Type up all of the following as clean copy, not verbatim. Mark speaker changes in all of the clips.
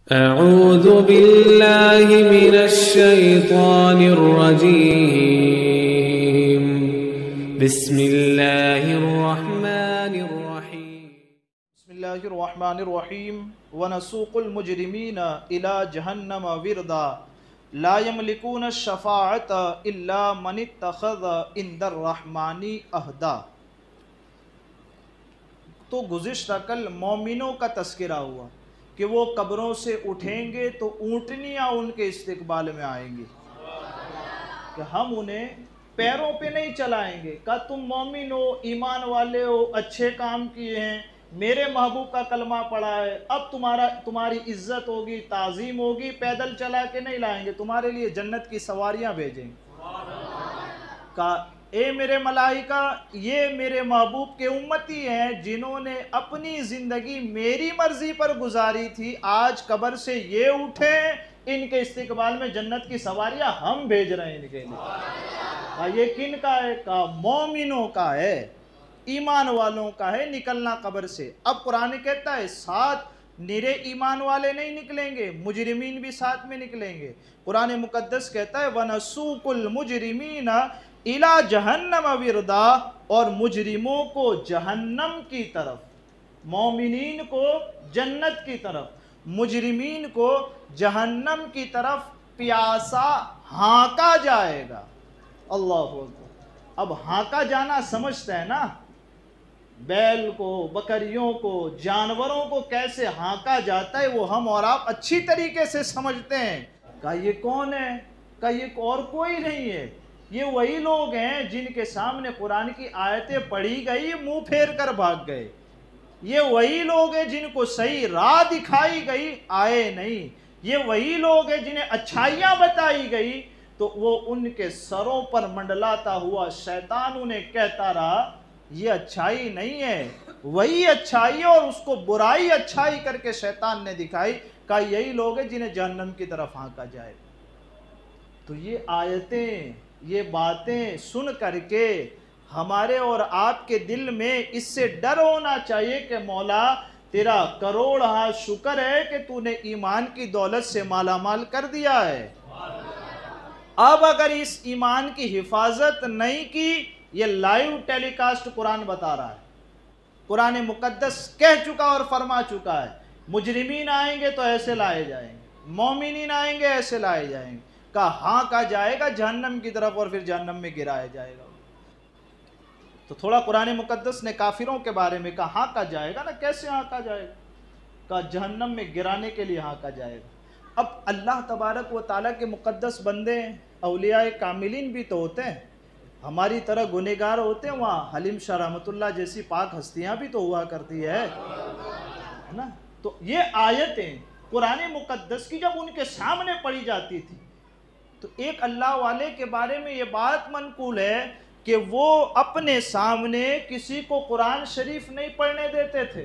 Speaker 1: أعوذ بالله من الشيطان الرجيم بسم الله الرحمن الرحيم
Speaker 2: بسم الله الرحمن الرحيم ونسوق المجرمين إلى جهنم وردا لا يملكون الشفاعة إلا من اتخذ عند الرحمن عهدا۔ تو گزشتہ کل مومنوں کا تذکرہ ہوا کہ وہ قبروں سے اٹھیں گے تو اونٹنیاں ان کے استقبال میں آئیں گی کہ ہم انہیں پیروں پہ نہیں چلائیں گے، کہا تم مومن ہو، ایمان والے ہو، اچھے کام کیے ہیں، میرے محبوب کا کلمہ پڑھا ہے، اب تمہاری عزت ہوگی، تعظیم ہوگی، پیدل چلا کے نہیں لائیں گے، تمہارے لیے جنت کی سواریاں بھیجیں گے۔ کہا اے میرے ملائکہ، یہ میرے محبوب کے امتی ہیں جنہوں نے اپنی زندگی میری مرضی پر گزاری تھی، آج قبر سے یہ اٹھے، ان کے استقبال میں جنت کی سواریاں ہم بھیج رہے ہیں ان کے لیے۔ کہا یہ کن کا ہے؟ کہا مومنوں کا ہے، ایمان والوں کا ہے نکلنا قبر سے۔ اب قرآن کہتا ہے ساتھ نرے ایمان والے نہیں نکلیں گے، مجرمین بھی ساتھ میں نکلیں گے۔ قرآن مقدس کہتا ہے وَنَسُوقُ الْمُجْرِمِينَ إِلَى جَهَنَّمَ وِرْدًا، اور مجرموں کو جہنم کی طرف، مومنین کو جنت کی طرف، مجرمین کو جہنم کی طرف پیاسا ہانکا جائے گا۔ اللہ اکبر۔ اب ہانکا جانا سمجھتا ہے نا، بیل کو، بکریوں کو، جانوروں کو کیسے ہانکا جاتا ہے وہ ہم اور آپ اچھی طریقے سے سمجھتے ہیں۔ کہا یہ کون ہے؟ کہا یہ اور کوئی نہیں ہے، یہ وہی لوگ ہیں جن کے سامنے قرآن کی آیتیں پڑھی گئی منہ پھیر کر بھاگ گئے، یہ وہی لوگ ہیں جن کو صحیح راہ دکھائی گئی آئے نہیں، یہ وہی لوگ ہیں جنہیں اچھائیاں بتائی گئی تو وہ ان کے سروں پر منڈلاتا ہوا شیطان انہیں کہتا رہا یہ اچھائی نہیں ہے، وہی اچھائی ہے، اور اس کو برائی اچھائی کر کے شیطان نے دکھائی۔ کہا یہی لوگ ہیں جنہیں جہنم کی طرف ہانکا جائے۔ تو یہ آیتیں، یہ باتیں سن کر کے ہمارے اور آپ کے دل میں اس سے ڈر ہونا چاہیے کہ مولا تیرا کروڑ ہاں شکر ہے کہ تو نے ایمان کی دولت سے مالا مال کر دیا ہے، اب اگر اس ایمان کی حفاظت نہیں کی، یہ لائیو ٹیلی کاسٹ قرآن بتا رہا ہے، قرآن مقدس کہہ چکا اور فرما چکا ہے مجرمین آئیں گے تو ایسے لائے جائیں گے، مومنین آئیں گے ایسے لائے جائیں گے۔ کہا ہاں کہا جائے گا جہنم کی طرف اور پھر جہنم میں گرایا جائے گا۔ تو تھوڑا قرآن مقدس نے کافروں کے بارے میں کہا ہاں کہا جائے گا نا، کیسے ہاں کہا جائے گا؟ کہا جہنم میں گرانے کے لیے ہاں کہا جائے گا۔ اب اللہ تبارک و تعالیٰ کے مقدس بندے ہیں، اولیاء کاملین بھی تو ہوتے ہیں، ہماری طرح گنہگار ہوتے ہیں، وہاں حلیم شاہ رحمۃ اللہ جیسی پاک ہستیاں بھی تو ہوا کرتی ہے نا۔ تو یہ آیتیں قرآن مقدس کی جب ان کے سامنے پڑھی جاتی تھی تو ایک اللہ والے کے بارے میں یہ بات منقول ہے کہ وہ اپنے سامنے کسی کو قرآن شریف نہیں پڑھنے دیتے تھے۔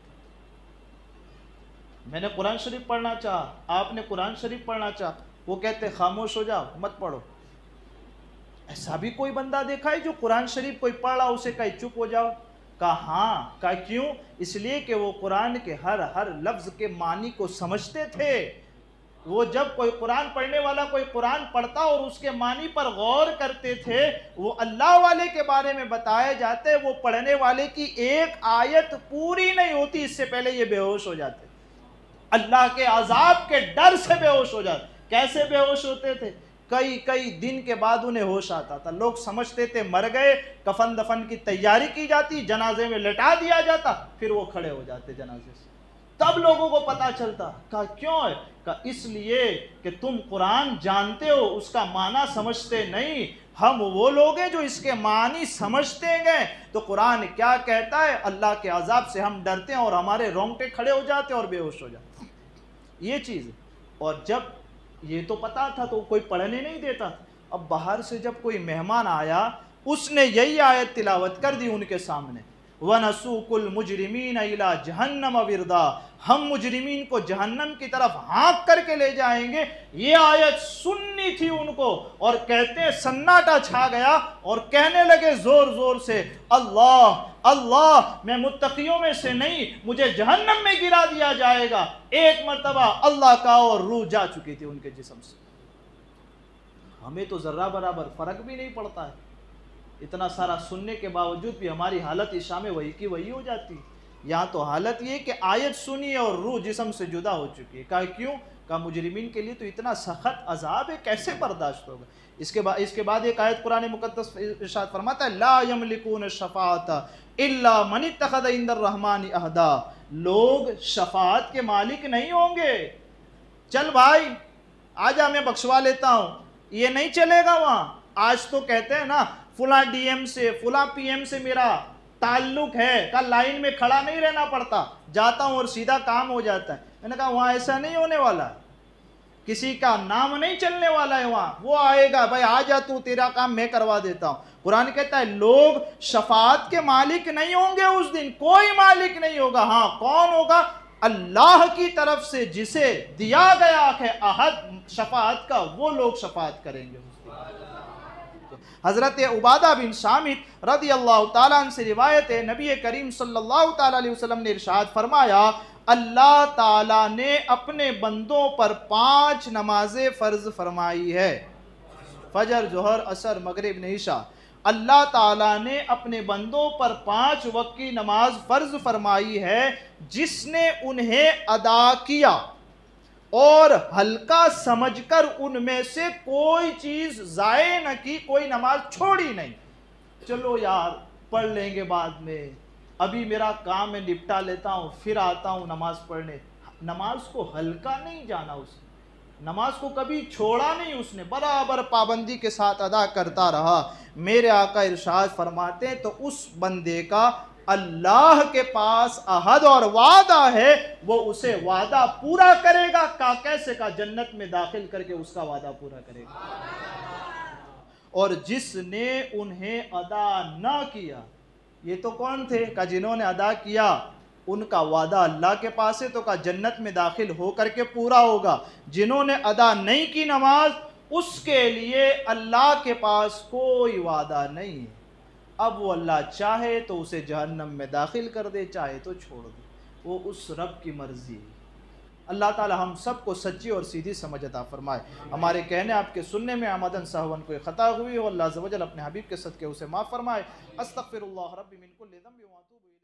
Speaker 2: میں نے قرآن شریف پڑھنا چاہا، آپ نے قرآن شریف پڑھنا چاہا، وہ کہتے خاموش ہو جاؤ مت پڑھو۔ ایسا بھی کوئی بندہ دیکھا ہے جو قرآن شریف کوئی پڑھ رہا اسے کہے چپ ہو جاؤ؟ کہا ہاں۔ کہا کیوں؟ اس لیے کہ وہ قرآن کے ہر لفظ کے معنی کو سمجھتے تھے۔ وہ جب کوئی قرآن پڑھنے والا کوئی قرآن پڑھتا اور اس کے معنی پر غور کرتے تھے، وہ اللہ والے کے بارے میں بتایا جاتے، وہ پڑھنے والے کی ایک آیت پوری نہیں ہوتی اس سے پہلے یہ بے ہوش ہو جاتے، اللہ کے عذاب کے ڈر سے بے ہوش ہو جاتے۔ کیسے بے ہوش ہوتے تھے؟ کئی دن کے بعد انہیں ہوش آتا تھا، لوگ سمجھتے تھے مر گئے، کفن دفن کی تیاری کی جاتی، جنازے میں لٹا دیا جاتا، پھر وہ کھڑے ہو جاتے جنازے سے، تب لوگوں کو پتا چلتا۔ کہا کیوں ہے؟ کہا اس لیے کہ تم قرآن جانتے ہو، اس کا معنی سمجھتے نہیں، ہم وہ لوگ ہیں جو اس کے معنی سمجھتے گئے۔ تو قرآن کیا کہتا ہے؟ اللہ کے عذاب سے ہم ڈرتے ہیں اور ہمارے رونگٹے کھڑے ہو جاتے اور بے ہوش ہو جاتے، یہ چیز ہے۔ اور جب یہ تو پتا تھا تو کوئی پڑھنے نہیں دیتا تھا۔ اب باہر سے جب کوئی مہمان آیا، اس نے یہی آیت تلاوت کر دی ان کے سامنے، वनसूकुल मुजरिमीन इला जहन्नम विरदा, हम मुजरिमीन को जहन्नम की तरफ हाँक करके ले जाएंगे। ये आयत सुननी थी उनको और कहते हैं सन्नाटा छा गया और कहने लगे जोर जोर से, अल्लाह अल्लाह, मैं मुत्तकियों में से नहीं, मुझे जहन्नम में गिरा दिया जाएगा। एक मर्तबा अल्लाह का और रूह जा चुकी थी उनके जिस्म से। हमें तो जर्रा बराबर फर्क भी नहीं पड़ता है, इतना सारा सुनने के बावजूद भी हमारी हालत इशा में वही की वही हो जाती है। यहाँ तो हालत ये कि आयत सुनी और रूह जिस्म से जुदा हो चुकी है। कहा क्यों? कहा मुजरिमीन के लिए तो इतना सख्त अजाब है, कैसे बर्दाश्त होगा। इसके बाद एक आयत कुरान मुकद्दस इरशाद फरमाता है, ला यमलिकून शफाअत इल्ला मन इत्तखज़ इंदर रहमानी अहदा, लोग शफाअत के मालिक नहीं होंगे। चल भाई आजा मैं बख्शवा लेता हूँ, ये नहीं चलेगा। वहाँ आज तो कहते हैं ना, फुला डीएम से फुला पीएम से मेरा ताल्लुक है, का लाइन में खड़ा नहीं रहना पड़ता, जाता हूँ और सीधा काम हो जाता है। मैंने कहा वहाँ ऐसा नहीं होने वाला, किसी का नाम नहीं चलने वाला है। वहाँ वो आएगा, भाई आ जा तू, तेरा काम मैं करवा देता हूँ। कुरान कहता है लोग शफाअत के मालिक नहीं होंगे उस दिन, कोई मालिक नहीं होगा। हाँ कौन होगा? अल्लाह की तरफ से जिसे दिया गया है अहद शफाअत का, वो लोग शफाअत करेंगे। हज़रत उबादा बिन सामित रज़ी अल्लाह ताला अन्हु से रिवायत है, नबी करीम सल्लल्लाहु ताला अलैहि वसल्लम ने इरशाद फरमाया, अल्लाह ताला ने अपने बंदों पर 5 नमाजें फ़र्ज़ फरमाई है, फजर, जोहर, असर, मगरिब, इशा। अल्लाह ताला ने अपने बंदों पर 5 वक्त की नमाज फ़र्ज़ फरमाई है, जिसने उन्हें अदा किया और हल्का समझकर उनमें से कोई चीज जाए न की, कोई नमाज छोड़ी नहीं। चलो यार पढ़ लेंगे बाद में, अभी मेरा काम है निपटा लेता हूँ, फिर आता हूँ नमाज पढ़ने। नमाज को हल्का नहीं जाना उसने, नमाज को कभी छोड़ा नहीं उसने, बराबर पाबंदी के साथ अदा करता रहा। मेरे आका इरशाद फरमाते हैं तो उस बंदे का अल्लाह के पास अहद और वादा है, वो उसे वादा पूरा करेगा। का कैसे? का जन्नत में दाखिल करके उसका वादा पूरा करेगा। और जिसने उन्हें अदा ना किया, ये तो कौन थे? का जिन्होंने अदा किया उनका वादा अल्लाह के पास है, तो का जन्नत में दाखिल हो करके पूरा होगा। जिन्होंने अदा नहीं की नमाज, उसके लिए अल्लाह के पास कोई वादा नहीं है। अब वो अल्लाह चाहे तो उसे जहन्नम में दाखिल कर दे, चाहे तो छोड़ दे, वो उस रब की मर्जी है। अल्लाह ताला हम सबको सच्ची और सीधी समझ अता फरमाए। हमारे कहने आपके सुनने में आमदन सहवन कोई ख़ता हुई हो, अल्लाह अज़्ज़ व जल अपने हबीब के सदक़े उसे माफ़ फरमाए। अस्तग़फिरुल्लाह रब्बी मिन कुल्लि ज़ंबि व अतूबु इलैह।